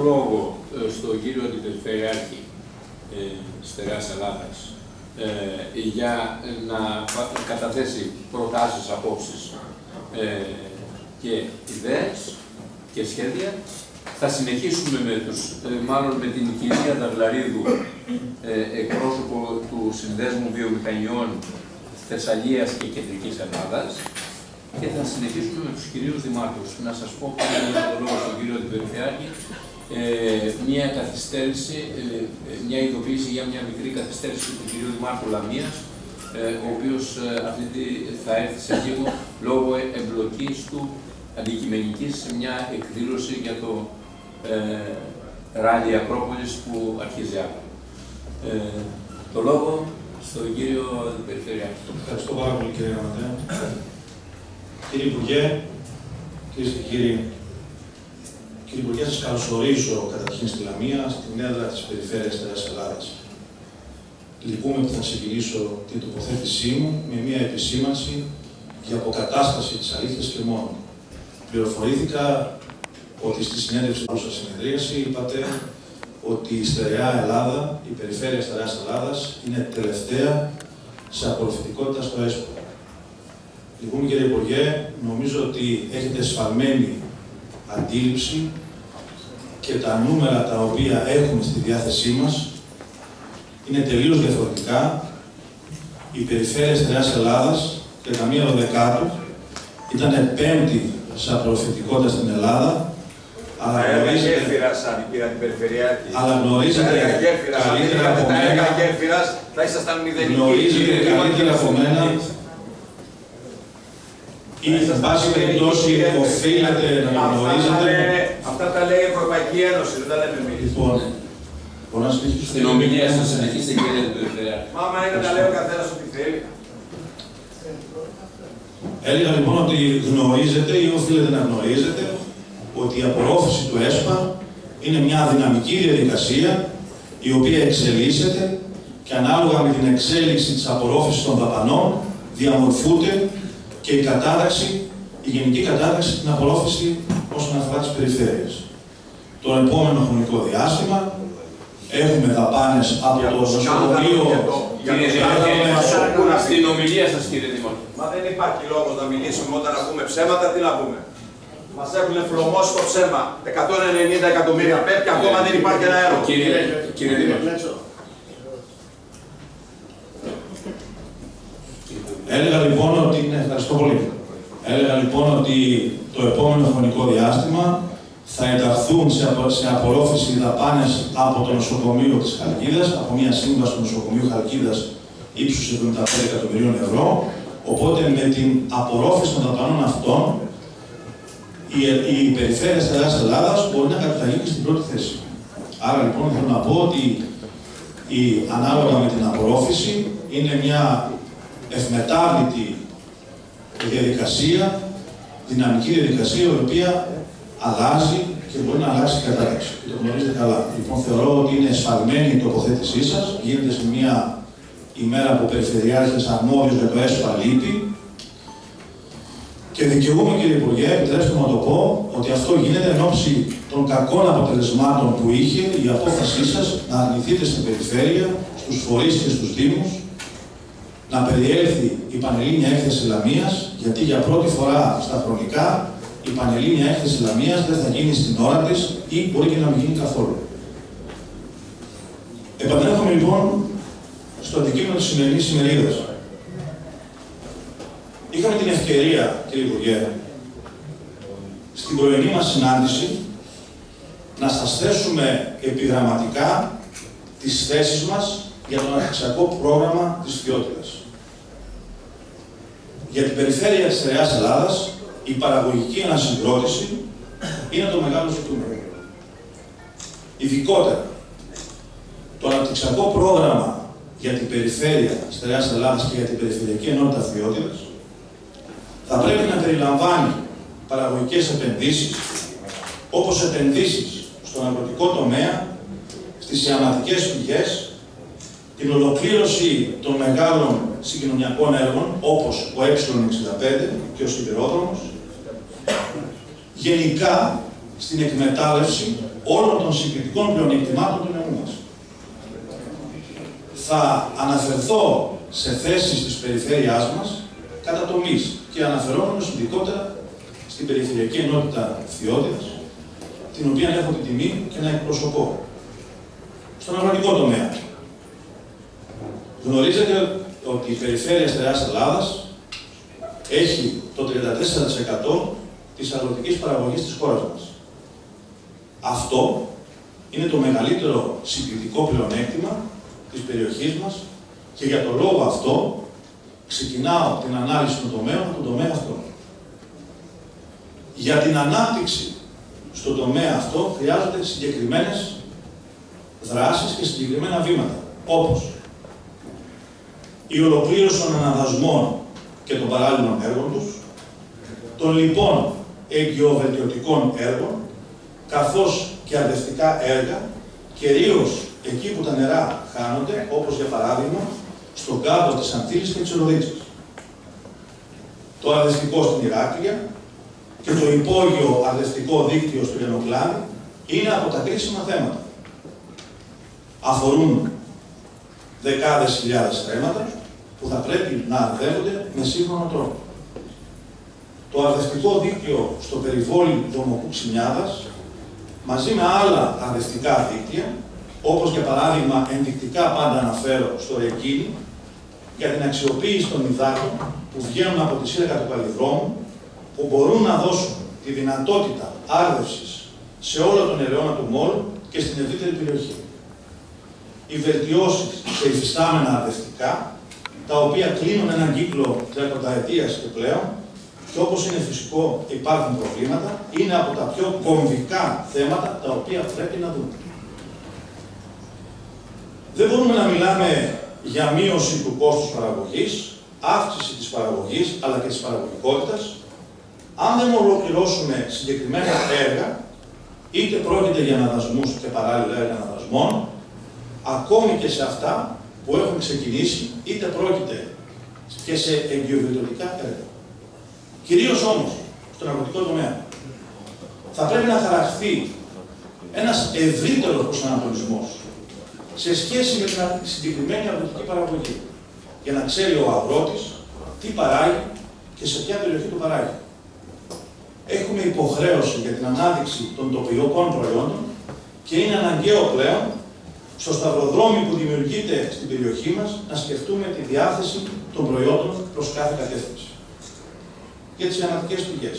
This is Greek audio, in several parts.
λόγο στον κύριο Αντιπεριφερειάρχη Στερεάς Ελλάδας για να καταθέσει προτάσεις, απόψεις και ιδέες και σχέδια. Θα συνεχίσουμε με την κυρία Δαγλαρίδου, εκπρόσωπο του Συνδέσμου Βιομηχανιών Θεσσαλίας και Κεντρικής Ελλάδας, και θα συνεχίσουμε με τους κυρίους δημάρχους. Να σας πω πριν το λόγο στον κύριο Αντιπεριφερειάρχη, μια καθυστέρηση, μια ειδοποίηση για μια μικρή καθυστέρηση του κυρίου Δημάρχου Λαμίας, ο οποίος θα έρθει σε λίγο λόγω εμπλοκής του αντικειμενικής σε μια εκδήλωση για το ράλι Ακρόπολης που αρχίζει αύριο. Το λόγο στον κύριο Αντιπεριφερειάρχη. Ευχαριστώ πάρα πολύ, κύριε Γραμματέα. Κύριε Υπουργέ, κυρίες και κύριοι, κύριε Υπουργέ, σας καλωσορίζω καταρχήν στη Λαμία, στην έδρα της Περιφέρειας Στερεάς Ελλάδας. Λυπούμε που θα ξεκινήσω την τοποθέτησή μου με μια επισήμανση για αποκατάσταση της αλήθειας και μόνο. Πληροφορήθηκα ότι στη συνέντευξη που σας συνεδρίαση είπατε ότι η Στερεά Ελλάδα, η Περιφέρεια Στερεάς Ελλάδας, είναι τελευταία σε απορροφητικότητα στο ΕΣΠΟ. Λοιπόν, κύριε Υπουργέ, νομίζω ότι έχετε σφαλμένη αντίληψη και τα νούμερα τα οποία έχουμε στη διάθεσή μας είναι τελείως διαφορετικά. Η Περιφέρεια Στερεάς Ελλάδας, 31 Δεκάτου, ήταν πέμπτη σε απορροφητικότητα στην Ελλάδα. Αλλά γνωρίζετε καλύτερα από μένα, καλύτερα από μένα, ή εν πάση περιπτώσει οφείλετε να γνωρίζετε. Αυτά τα λέει η Ευρωπαϊκή Ένωση, δεν τα λέμε εμείς. Λοιπόν, μπορώ να συνεχίσω. Στην ομιλία σας συνεχίστε, κύριε Αντιπεριφερειάρχη. Μάμα είναι να λέει ο καθένας ό,τι θέλει. Έλεγα λοιπόν ότι γνωρίζετε ή οφείλετε να γνωρίζετε ότι η απορρόφηση του ΕΣΠΑ είναι μια δυναμική διαδικασία η οποία εξελίσσεται και ανάλογα με την εξέλιξη της απορρόφησης των δαπανών διαμορφούνται και η γενική κατάταξη στην απορρόφηση όσον αφορά τις περιφέρειες. Το επόμενο χρονικό διάστημα έχουμε δαπάνες από το νοσοκομείο. Στην ομιλία σας, κύριε Δημάρχη. Μα δεν υπάρχει λόγος να μιλήσουμε όταν να πούμε ψέματα, τι να πούμε. Μας έχουν φλωμώσει το ψέμα. 190 εκατομμύρια πέφτει, ακόμα δεν υπάρχει ένα έργο. Κύριε Δημάρχη. Έλεγα λοιπόν ότι, ευχαριστώ πολύ. Έλεγα λοιπόν ότι το επόμενο χρονικό διάστημα θα ενταχθούν σε απορρόφηση δαπάνες από το νοσοκομείο της Χαλκίδας, από μια σύμβαση του νοσοκομείου Χαλκίδας ύψους 75 εκατομμυρίων ευρώ. Οπότε με την απορρόφηση των δαπανών αυτών, η Περιφέρεια Στερεάς Ελλάδας μπορεί να καταγίνει στην πρώτη θέση. Άρα λοιπόν θέλω να πω ότι ανάλογα με την απορρόφηση είναι μια ευμετάβλητη διαδικασία, δυναμική διαδικασία, η οποία αλλάζει και μπορεί να αλλάξει η κατάσταση. Και το γνωρίζετε καλά. Λοιπόν, θεωρώ ότι είναι εσφαλμένη η τοποθέτησή σας. Γίνεται σε μια ημέρα που ο Περιφερειάρχης αρμόδιος με το ΕΣΠΑ λείπει. Και δικαιούμαι, κύριε Υπουργέ, επιτρέψτε μου να το πω, ότι αυτό γίνεται εν ώψη των κακών αποτελεσμάτων που είχε η απόφασή σας να αρνηθείτε στην Περιφέρεια, στους φορείς και στους Δήμους, να περιέλθει η Πανελλήνια Έκθεση Λαμίας, γιατί για πρώτη φορά στα χρονικά η Πανελλήνια Έκθεση Λαμίας δεν θα γίνει στην ώρα της ή μπορεί και να μην γίνει καθόλου. Επανέρχομαι λοιπόν στο αντικείμενο της σημερινής ημερίδας. Είχαμε την ευκαιρία, κύριε Υπουργέ, στην πρωινή μας συνάντηση να σας θέσουμε επιγραμματικά τις θέσεις μας για το αναπτυξιακό πρόγραμμα της Φθιώτιδας. Για την Περιφέρεια της Στερεάς Ελλάδας, η παραγωγική ανασυγκρότηση είναι το μεγάλο ζητούμενο. Ειδικότερα, το αναπτυξιακό πρόγραμμα για την Περιφέρεια Στερεάς Ελλάδας και για την Περιφερειακή Ενότητα Φθιώτιδας θα πρέπει να περιλαμβάνει παραγωγικές επενδύσεις, όπως επενδύσεις στον αγροτικό τομέα, στις ιαματικές πηγές, την ολοκλήρωση των μεγάλων συγκοινωνιακών έργων, όπως ο Ε65 και ο σιδηρόδρομος, γενικά στην εκμετάλλευση όλων των συγκριτικών πλεονεκτημάτων του νεού μας. Θα αναφερθώ σε θέσεις της περιφέρειάς μας κατά τομείς και αναφερόμενος ειδικότερα στην Περιφερειακή Ενότητα Φθιώτιδας, την οποία έχω την τιμή και να εκπροσωπώ. Στον αγροτικό τομέα. Γνωρίζετε ότι η Περιφέρεια Στερεάς Ελλάδας έχει το 34% της αγροτικής παραγωγής της χώρας μας. Αυτό είναι το μεγαλύτερο συγκριτικό πλεονέκτημα της περιοχής μας και για τον λόγο αυτό ξεκινάω την ανάλυση των τομέων από τον τομέα αυτό. Για την ανάπτυξη στον τομέα αυτό χρειάζονται συγκεκριμένες δράσεις και συγκεκριμένα βήματα, όπως η ολοκλήρωση των αναδασμών και των παράλληλων έργων τους, των λοιπόν εγκυοβελτιωτικών έργων, καθώς και αρδευτικά έργα, κυρίως εκεί που τα νερά χάνονται, όπως για παράδειγμα στον κάδο της Ανθήλης και της Οροδίτσας. Το αρδευτικό στην Ηράκλεια και το υπόγειο αρδευτικό δίκτυο στο Λιανοκλάδι είναι από τα κρίσιμα θέματα. Αφορούν δεκάδες χιλιάδες στρέμματα που θα πρέπει να αρδεύονται με σύγχρονο τρόπο. Το αρδευτικό δίκτυο στο περιβόλι Δομοκού Ξινιάδας, μαζί με άλλα αρδευτικά δίκτυα, όπως για παράδειγμα ενδεικτικά πάντα αναφέρω στο Ρεκίνι, για την αξιοποίηση των υδάτων που βγαίνουν από τη σύραγγα του Καλλιδρόμου, που μπορούν να δώσουν τη δυνατότητα άρδευσης σε όλο τον ελαιόνα του Μόλου και στην ευρύτερη περιοχή. Οι βελτιώσεις σε υφιστάμενα αρδευτικά, τα οποία κλείνουν έναν κύκλο 30ετίας και πλέον, και όπως είναι φυσικό υπάρχουν προβλήματα, είναι από τα πιο κομβικά θέματα τα οποία πρέπει να δούμε. Δεν μπορούμε να μιλάμε για μείωση του κόστους παραγωγής, αύξηση της παραγωγής αλλά και της παραγωγικότητας, αν δεν ολοκληρώσουμε συγκεκριμένα έργα, είτε πρόκειται για αναδασμούς και παράλληλα έργα αναδασμών, ακόμη και σε αυτά που έχουν ξεκινήσει, είτε πρόκειται και σε εγκυοβελτιωτικά έργα. Κυρίως όμως, στον αγροτικό τομέα, θα πρέπει να χαραχθεί ένας ευρύτερος προσανατολισμός σε σχέση με την συγκεκριμένη αγροτική παραγωγή, για να ξέρει ο αγρότης τι παράγει και σε ποια περιοχή το παράγει. Έχουμε υποχρέωση για την ανάδειξη των τοπιωτικών προϊόντων και είναι αναγκαίο πλέον στο σταυροδρόμι που δημιουργείται στην περιοχή μας να σκεφτούμε τη διάθεση των προϊόντων προς κάθε κατεύθυνση. Για τις ιαματικές πηγές.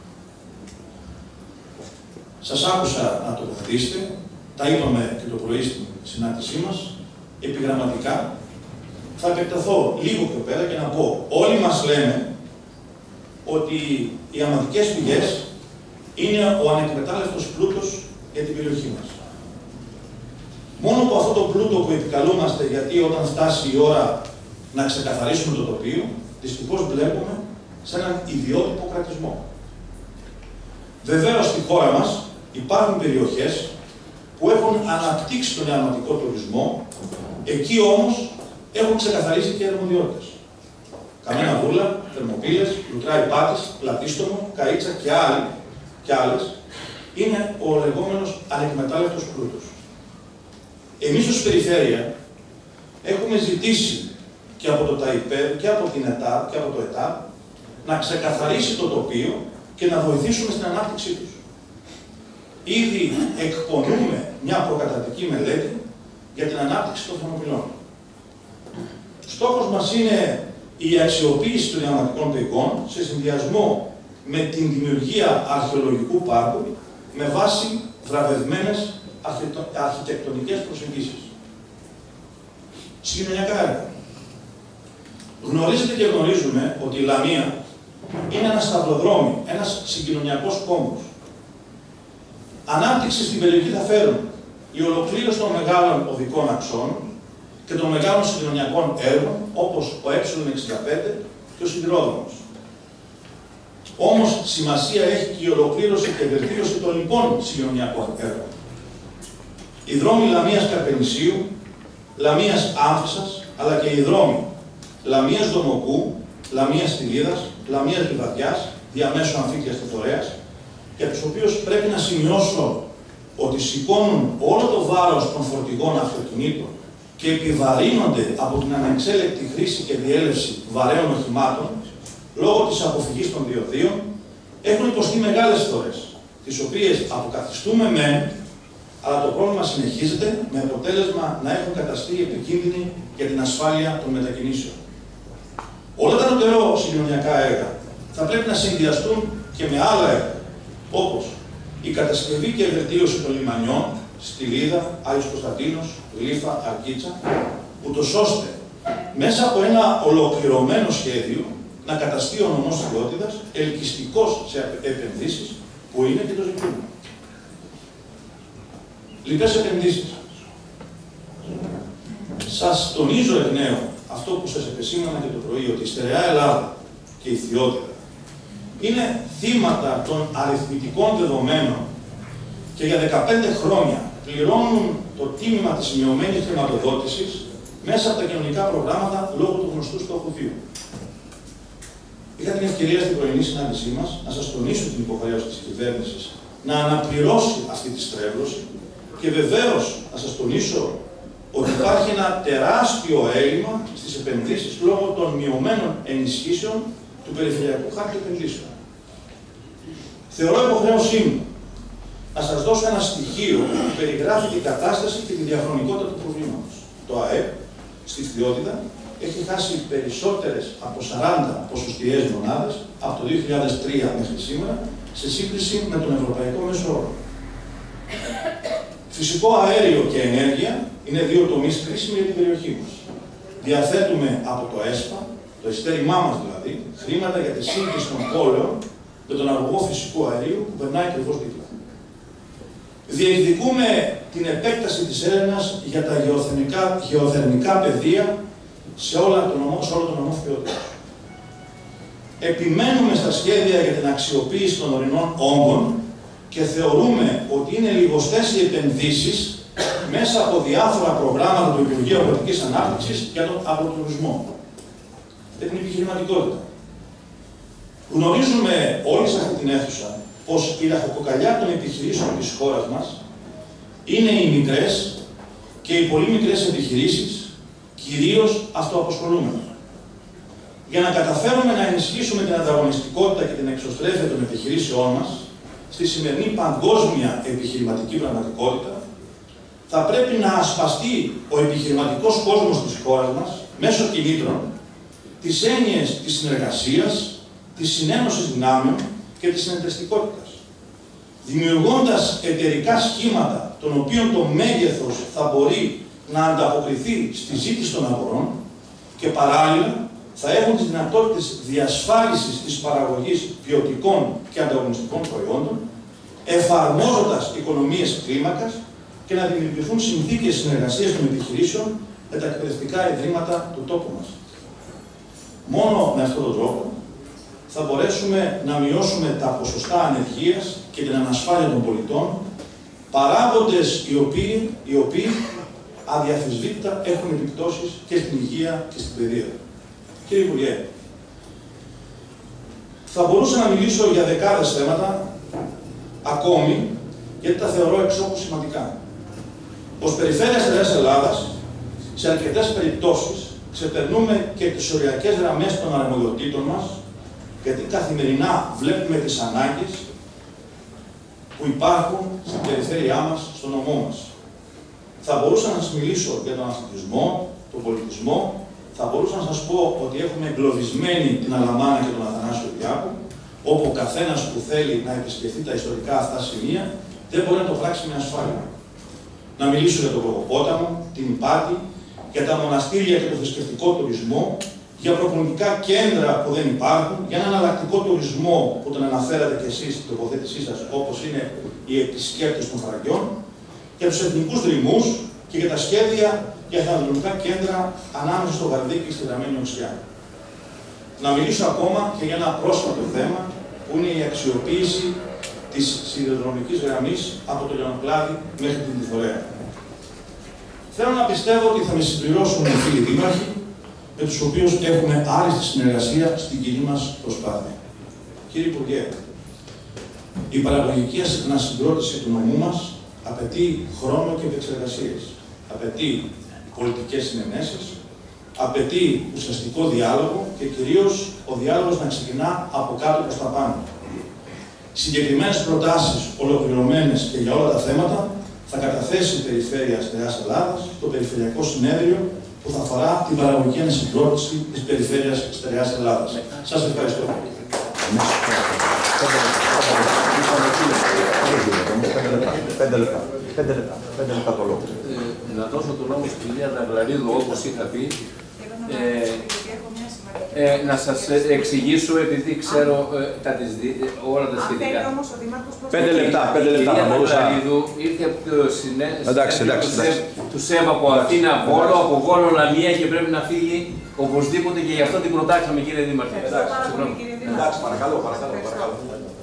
Σας άκουσα να τοποθετήσετε, τα είπαμε και το πρωί στην συνάντησή μας, επιγραμματικά. Θα επεκταθώ λίγο πιο πέρα και να πω, όλοι μας λέμε ότι οι ιαματικές πηγές είναι ο ανεκμετάλλευτος πλούτος για την περιοχή μας. Μόνο από αυτό το πλούτο που επικαλούμαστε, γιατί όταν φτάσει η ώρα να ξεκαθαρίσουμε το τοπίο, δυστυχώς βλέπουμε σε έναν ιδιότυπο κρατισμό. Βεβαίως στη χώρα μας υπάρχουν περιοχές που έχουν αναπτύξει τον ιαματικό τουρισμό, εκεί όμως έχουν ξεκαθαρίσει και οι αρμοδιότητες. Καμένα Βούλα, Θερμοπύλες, Λουτρά Υπάτης, Πλατίστομο, Καΐτσα και άλλες είναι ο λεγόμενος ανεκμετάλλευτος πλούτος. Εμείς ως Περιφέρεια έχουμε ζητήσει και από το ΤΑΙΠΕΔ και από την ΕΤΑ και από το ΕΤΑ να ξεκαθαρίσει το τοπίο και να βοηθήσουμε στην ανάπτυξή τους. Ήδη εκπονούμε μια προκαταρτική μελέτη για την ανάπτυξη των θερμοπυλών. Στόχος μας είναι η αξιοποίηση των ιαματικών πηγών σε συνδυασμό με την δημιουργία αρχαιολογικού πάρκου με βάση βραβευμένες αρχιτεκτονικές προσεγγίσεις. Συγκοινωνιακά έργα. Γνωρίζετε και γνωρίζουμε ότι η Λαμία είναι ένα σταυροδρόμι, ένας συγκοινωνιακός κόμβος. Ανάπτυξη στην περιοχή θα φέρουν η ολοκλήρωση των μεγάλων οδικών αξώνων και των μεγάλων συγκοινωνιακών έργων, όπως ο Ε65 και ο σιδηρόδρομος. Όμως σημασία έχει και η ολοκλήρωση και βελτίωση των λοιπόν συγκοινωνιακών έργων. Οι δρόμοι Λαμίας Καρπενησίου, Λαμίας Άμφισσας, αλλά και οι δρόμοι Λαμίας Δομοκού, Λαμίας Στυλίδας, Λαμίας Λιβαδιάς, διαμέσου Αμφίτιας και Φορέας, για τους οποίους πρέπει να σημειώσω ότι σηκώνουν όλο το βάρος των φορτηγών αυτοκινήτων και επιβαρύνονται από την ανεξέλεκτη χρήση και διέλευση βαρέων οχημάτων λόγω της αποφυγής των διοδίων, έχουν υποστεί μεγάλες φθορές, τις οποίες αποκαθιστούμε μεν, αλλά το πρόβλημα συνεχίζεται με αποτέλεσμα να έχουν καταστεί επικίνδυνοι για την ασφάλεια των μετακινήσεων. Όλα τα νωτερό συγκοινωνιακά έργα θα πρέπει να συνδυαστούν και με άλλα έργα, όπως η κατασκευή και βελτίωση των λιμανιών, Στυλίδα, Άγιος Κωνσταντίνος, Γλύφα, Αρκίτσα, ούτως ώστε μέσα από ένα ολοκληρωμένο σχέδιο να καταστεί ο νομός της Ιδιότητας ελκυστικός σε επενδύσεις που είναι και το ζητούμενο. Λοιπές επενδύσεις. Σας τονίζω εκ νέου αυτό που σας επεσήμανα και το πρωί, ότι η στερεά Ελλάδα και η Ιδιότητα είναι θύματα των αριθμητικών δεδομένων και για 15 χρόνια πληρώνουν το τίμημα της μειωμένης χρηματοδότησης μέσα από τα κοινωνικά προγράμματα λόγω του γνωστού στόχου 2. Είχα την ευκαιρία στην πρωινή συνάντησή μας να σας τονίσω την υποχρέωση της κυβέρνησης να αναπληρώσει αυτή τη στρέβλωση και βεβαίως να σας τονίσω ότι υπάρχει ένα τεράστιο έλλειμμα στις επενδύσεις λόγω των μειωμένων ενισχύσεων του Περιφερειακού Χάρτη Επενδύσεων. Θεωρώ υποχρέωσή μου να σας δώσω ένα στοιχείο που περιγράφει την κατάσταση και τη διαχρονικότητα του προβλήματος. Το ΑΕΠ στη Ιδιότητα έχει χάσει περισσότερες από 40 ποσοστιαίες μονάδες από το 2003 μέχρι σήμερα σε σύγκριση με τον Ευρωπαϊκό Μέσο Όρο. Φυσικό αέριο και ενέργεια είναι δύο τομείς κρίσιμοι για την περιοχή μας. Διαθέτουμε από το ΕΣΠΑ, το ειστέρημά μας δηλαδή, χρήματα για τη σύγκληση των πόλεων με τον αγωγό φυσικού αερίου που περνάει ακριβώς δίπλα. Διεκδικούμε την επέκταση της έρευνας για τα γεωθερμικά πεδία σε όλο τον νομό Φιώτης. Επιμένουμε στα σχέδια για την αξιοποίηση των ορεινών όγκων και θεωρούμε ότι είναι λιγοστές οι επενδύσεις μέσα από διάφορα προγράμματα του Υπουργείου Αγροτικής Ανάπτυξης για τον αγροτουρισμό και την επιχειρηματικότητα. Γνωρίζουμε όλοι σε αυτή την αίθουσα πως η ραχοκοκαλιά των επιχειρήσεων της χώρας μας είναι οι μικρές και οι πολύ μικρές επιχειρήσεις, κυρίως αυτοαπασχολούμενες. Για να καταφέρουμε να ενισχύσουμε την ανταγωνιστικότητα και την εξωστρέφεια των επιχειρήσεών μας στη σημερινή παγκόσμια επιχειρηματική πραγματικότητα, θα πρέπει να ασπαστεί ο επιχειρηματικός κόσμος της χώρας μας μέσω κινήτρων τις έννοιες της συνεργασίας, της συνένωσης δυνάμεων και της συνεταιριστικότητας, δημιουργώντας εταιρικά σχήματα των οποίων το μέγεθος θα μπορεί να ανταποκριθεί στη ζήτηση των αγορών και παράλληλα θα έχουν τις δυνατότητες διασφάλισης της παραγωγής ποιοτικών και ανταγωνιστικών προϊόντων, εφαρμόζοντας οικονομίες κλίμακας και να δημιουργηθούν συνθήκες συνεργασίας των επιχειρήσεων με τα εκπαιδευτικά ιδρύματα του τόπου μας. Μόνο με αυτόν τον τρόπο θα μπορέσουμε να μειώσουμε τα ποσοστά ανεργίας και την ανασφάλεια των πολιτών, παράγοντες οι οποίοι αδιαφυσβήτητα έχουν επιπτώσεις και στην υγεία και στην παιδεία. Κύριε Υπουργέ, θα μπορούσα να μιλήσω για δεκάδες θέματα ακόμη, γιατί τα θεωρώ εξόχου σημαντικά. Ως Περιφέρεια Στερεάς Ελλάδας, σε αρκετές περιπτώσεις, ξεπερνούμε και τις οριακές γραμμές των αρμοδιοτήτων μας, γιατί καθημερινά βλέπουμε τις ανάγκες που υπάρχουν στην περιφέρειά μας, στον νομό μας. Θα μπορούσα να σας μιλήσω για τον αθλητισμό, τον πολιτισμό, θα μπορούσα να σας πω ότι έχουμε εγκλωβισμένη την Αλαμάνα και τον Αθανάσιο Διάκο, όπου ο καθένας που θέλει να επισκεφτεί τα ιστορικά αυτά σημεία δεν μπορεί να το πράξει με ασφάλεια. Να μιλήσω για τον Κοκοπόταμο, την Πάτη, για τα μοναστήρια και τον θρησκευτικό τουρισμό, για προπονητικά κέντρα που δεν υπάρχουν, για έναν εναλλακτικό τουρισμό που τον αναφέρατε κι εσείς στην τοποθέτησή σας, όπως είναι οι επισκέπτες των Φραγκιών, για τους εθνικούς δρυμούς και για τα σχέδια για εθνολογικά κέντρα ανάμεσα στο Βαρδίκι και στη Δραμένη Οξιά. Να μιλήσω ακόμα και για ένα πρόσφατο θέμα που είναι η αξιοποίηση της σιδηροδρομικής γραμμής από το Λιωνοκλάδι μέχρι την Λιθορέα. Θέλω να πιστεύω ότι θα με συμπληρώσουν οι φίλοι δήμαρχοι, με τους οποίους έχουμε άριστη συνεργασία στην κοινή μας προσπάθεια. Κύριε Υπουργέ, Η παραγωγική ανασυγκρότηση του νομού μας απαιτεί χρόνο και επεξεργασίες. Απαιτεί πολιτικές συνενέσεις, απαιτεί ουσιαστικό διάλογο και κυρίως ο διάλογος να ξεκινά από κάτω προς τα πάνω. Συγκεκριμένες προτάσεις ολοκληρωμένες και για όλα τα θέματα θα καταθέσει η Περιφέρεια Στερεάς Ελλάδας στο Περιφερειακό Συνέδριο που θα αφορά την παραγωγική ανασυγκρότηση της Περιφέρειας Στερεάς Ελλάδας. Σας ευχαριστώ. Πέντε λεπτά το λόγο. Να δώσω το λόγο στην κυρία Δαγλαρίδου, όπως είχα πει. Να σας εξηγήσω, επειδή ξέρω όλα τα σχετικά. 5 λεπτά, 5 λεπτά. Η κυρία Δαγλαρίδου ήρθε από το συνέδριο του ΣΕΒ από Αθήνα, Βόλο, από Βόλο Λαμία και πρέπει να φύγει οπωσδήποτε και γι' αυτό την προτάξαμε, κύριε Δήμαρχε. Εντάξει, παρακαλώ.